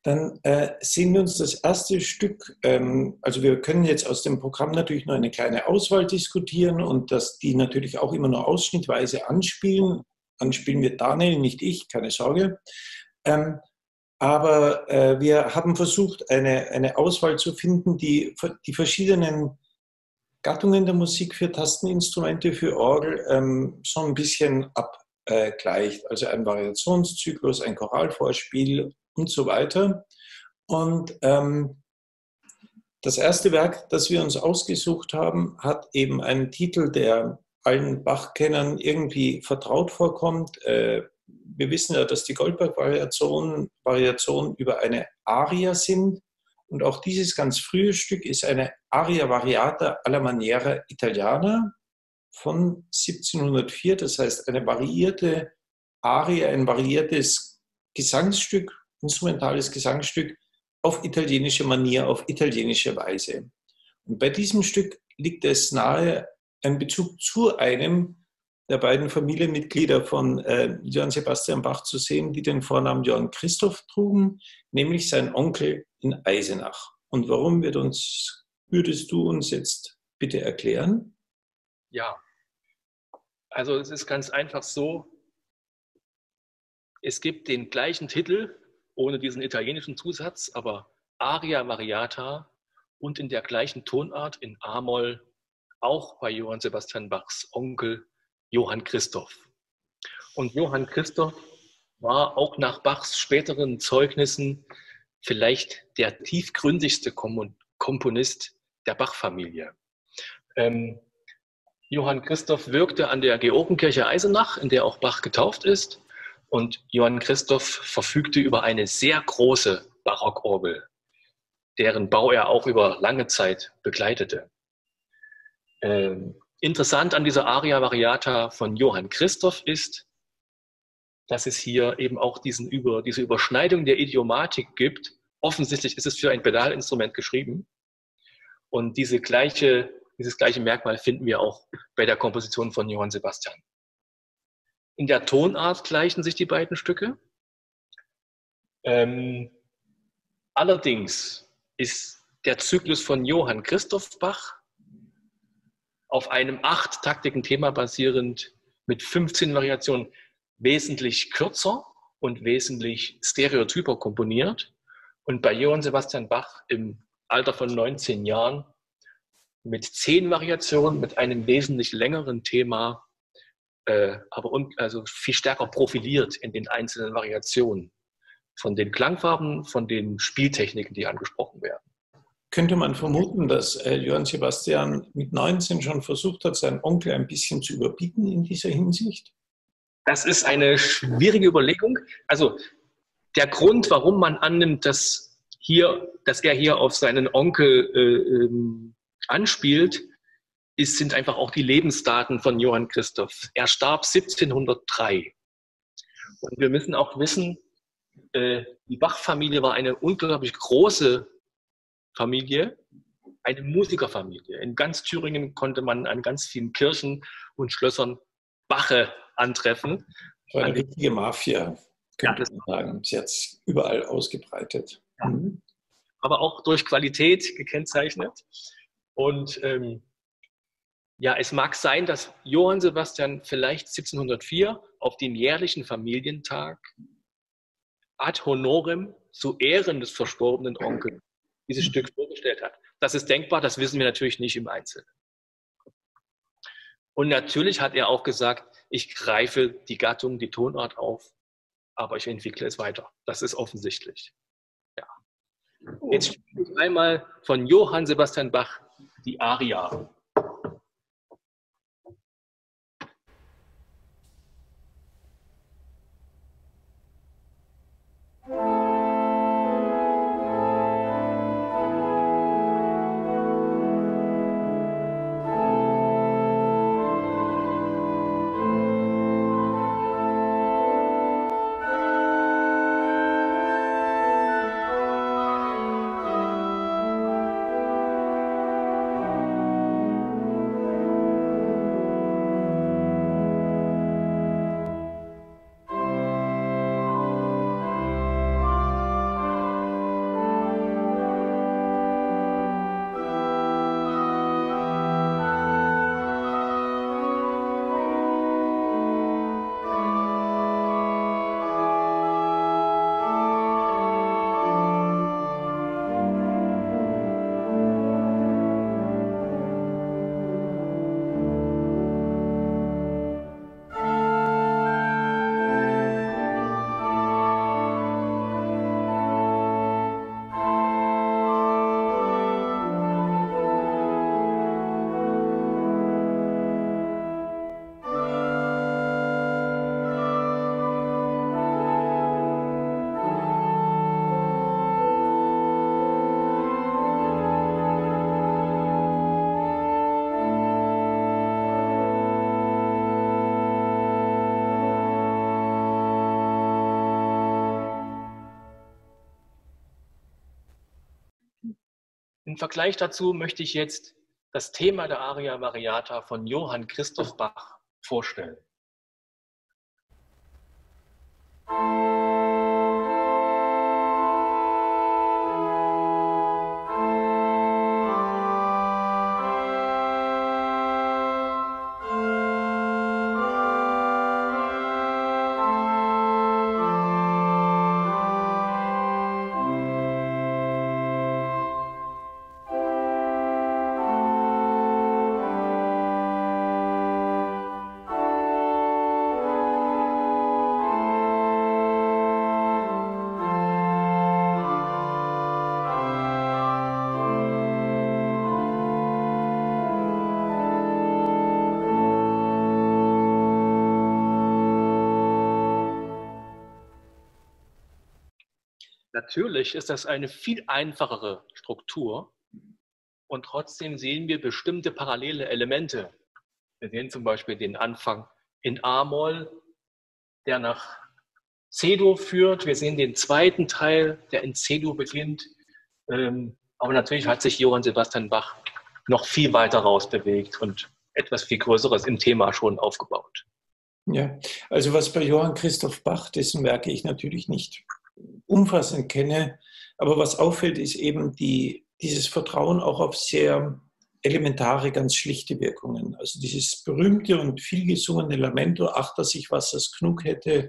Dann sehen wir uns das erste Stück, also wir können jetzt aus dem Programm natürlich nur eine kleine Auswahl diskutieren und dass die natürlich auch immer nur ausschnittweise anspielen. Anspielen wird Daniel, nicht ich, keine Sorge. Aber wir haben versucht, eine Auswahl zu finden, die verschiedenen Gattungen der Musik für Tasteninstrumente, für Orgel so ein bisschen abgleicht. Also ein Variationszyklus, ein Choralvorspiel und so weiter. Und das erste Werk, das wir uns ausgesucht haben, hat eben einen Titel, der allen Bach-Kennern irgendwie vertraut vorkommt. Wir wissen ja, dass die Goldberg-Variationen über eine Aria sind. Und auch dieses ganz frühe Stück ist eine Aria variata alla maniera italiana von 1704. Das heißt, eine variierte Aria, ein variiertes Gesangsstück, instrumentales Gesangsstück auf italienische Manier, auf italienische Weise. Und bei diesem Stück liegt es nahe, einen Bezug zu einem der beiden Familienmitglieder von Johann Sebastian Bach zu sehen, die den Vornamen Johann Christoph trugen, nämlich sein Onkel in Eisenach. Und warum würdest du uns jetzt bitte erklären? Ja, also es ist ganz einfach so, es gibt den gleichen Titel, ohne diesen italienischen Zusatz, aber Aria Variata und in der gleichen Tonart in A-Moll, auch bei Johann Sebastian Bachs Onkel Johann Christoph. Und Johann Christoph war auch nach Bachs späteren Zeugnissen vielleicht der tiefgründigste Komponist der Bach-Familie. Johann Christoph wirkte an der Georgenkirche Eisenach, in der auch Bach getauft ist. Und Johann Christoph verfügte über eine sehr große Barockorgel, deren Bau er auch über lange Zeit begleitete. Interessant an dieser Aria Variata von Johann Christoph ist, dass es hier eben auch diese Überschneidung der Idiomatik gibt. Offensichtlich ist es für ein Pedalinstrument geschrieben. Und dieses gleiche Merkmal finden wir auch bei der Komposition von Johann Sebastian. In der Tonart gleichen sich die beiden Stücke. Allerdings ist der Zyklus von Johann Christoph Bach auf einem 8-taktigen Thema basierend mit 15 Variationen wesentlich kürzer und wesentlich stereotyper komponiert. Und bei Johann Sebastian Bach im Alter von 19 Jahren mit 10 Variationen, mit einem wesentlich längeren Thema, also viel stärker profiliert in den einzelnen Variationen von den Klangfarben, von den Spieltechniken, die angesprochen werden. Könnte man vermuten, dass Johann Sebastian mit 19 schon versucht hat, seinen Onkel ein bisschen zu überbieten in dieser Hinsicht? Das ist eine schwierige Überlegung. Also der Grund, warum man annimmt, dass er hier auf seinen Onkel anspielt, sind einfach auch die Lebensdaten von Johann Christoph. Er starb 1703. Und wir müssen auch wissen, die Bach-Familie war eine unglaublich große Familie, eine Musikerfamilie. In ganz Thüringen konnte man an ganz vielen Kirchen und Schlössern Bache antreffen. Eine richtige Mafia, könnte man sagen. Sie hat es überall ausgebreitet. Ja. Aber auch durch Qualität gekennzeichnet. Und es mag sein, dass Johann Sebastian vielleicht 1704 auf dem jährlichen Familientag ad honorem zu Ehren des verstorbenen Onkels dieses Stück vorgestellt hat. Das ist denkbar, das wissen wir natürlich nicht im Einzelnen. Und natürlich hat er auch gesagt, ich greife die Gattung, die Tonart auf, aber ich entwickle es weiter. Das ist offensichtlich. Ja. Jetzt spiele ich einmal von Johann Sebastian Bach die Aria. Im Vergleich dazu möchte ich jetzt das Thema der Aria Variata von Johann Christoph Bach vorstellen. Natürlich ist das eine viel einfachere Struktur und trotzdem sehen wir bestimmte parallele Elemente. Wir sehen zum Beispiel den Anfang in A-Moll, der nach C-Dur führt. Wir sehen den zweiten Teil, der in C-Dur beginnt. Aber natürlich hat sich Johann Sebastian Bach noch viel weiter rausbewegt und etwas viel Größeres im Thema schon aufgebaut. Ja, also was bei Johann Christoph Bach, dessen Werke ich natürlich nicht umfassend kenne, aber was auffällt, ist eben dieses Vertrauen auch auf sehr elementare, ganz schlichte Wirkungen. Also dieses berühmte und vielgesungene Lamento, ach, dass ich was das genug hätte,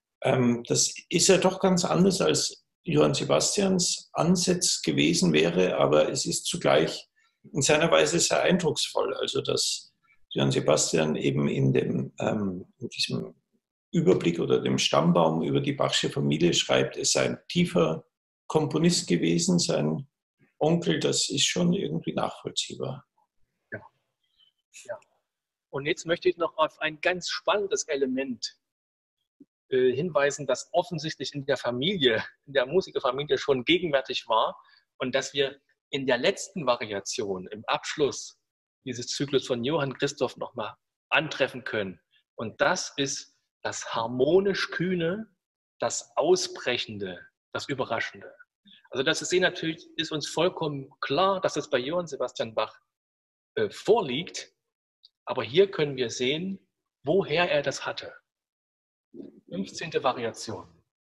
das ist ja doch ganz anders als Johann Sebastians Ansatz gewesen wäre, aber es ist zugleich in seiner Weise sehr eindrucksvoll. Also dass Johann Sebastian eben in diesem Überblick oder dem Stammbaum über die Bachsche Familie schreibt, es sei ein tiefer Komponist gewesen, sein Onkel, das ist schon irgendwie nachvollziehbar. Ja. Ja. Und jetzt möchte ich noch auf ein ganz spannendes Element hinweisen, das offensichtlich in der Familie, in der Musikerfamilie schon gegenwärtig war und das wir in der letzten Variation, im Abschluss dieses Zyklus von Johann Christoph nochmal antreffen können. Und das ist das harmonisch Kühne, das Ausbrechende, das Überraschende. Also das ist natürlich, ist uns vollkommen klar, dass es bei Johann Sebastian Bach vorliegt, aber hier können wir sehen, woher er das hatte. 15. Variation.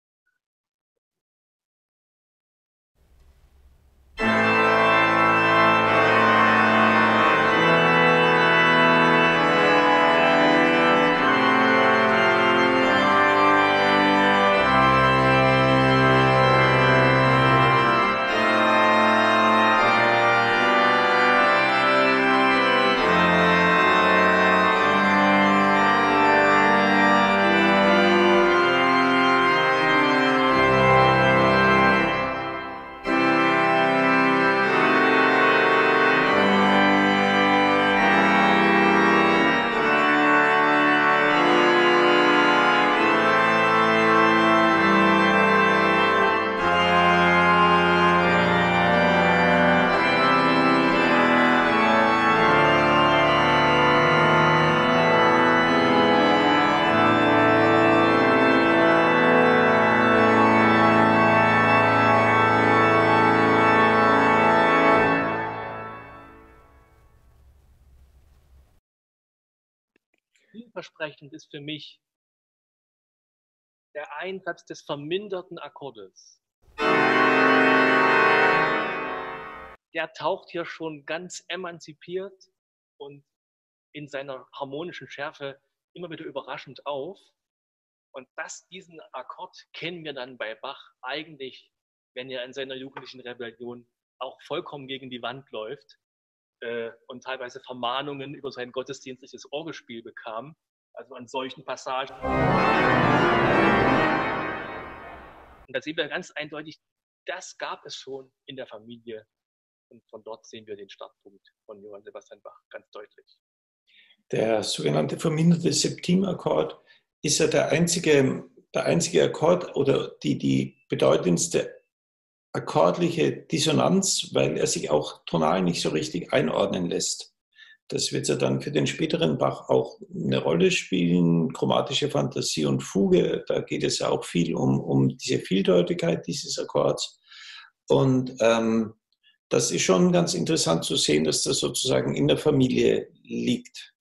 Vielversprechend ist für mich der Einsatz des verminderten Akkordes. Der taucht hier schon ganz emanzipiert und in seiner harmonischen Schärfe immer wieder überraschend auf. Und diesen Akkord kennen wir dann bei Bach eigentlich, wenn er in seiner jugendlichen Rebellion auch vollkommen gegen die Wand läuft und teilweise Vermahnungen über sein gottesdienstliches Orgelspiel bekam, also an solchen Passagen. Und da sehen wir ganz eindeutig, das gab es schon in der Familie. Und von dort sehen wir den Startpunkt von Johann Sebastian Bach ganz deutlich. Der sogenannte verminderte Septimakkord ist ja der einzige Akkord oder die bedeutendste akkordliche Dissonanz, weil er sich auch tonal nicht so richtig einordnen lässt. Das wird ja dann für den späteren Bach auch eine Rolle spielen, chromatische Fantasie und Fuge. Da geht es ja auch viel um diese Vieldeutigkeit dieses Akkords. Und da das ist schon ganz interessant zu sehen, dass das sozusagen in der Familie liegt.